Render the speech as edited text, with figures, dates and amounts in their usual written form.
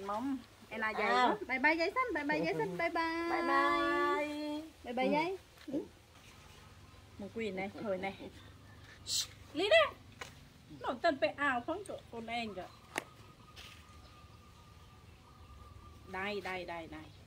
mông em là giày bye bye giấy xanh bye bye giấy xanh bye bye bye bye bye bye giấy một quỷ này thôi này lý đấy nó tân pe ảo không chỗ con em kìa đây đây đây đây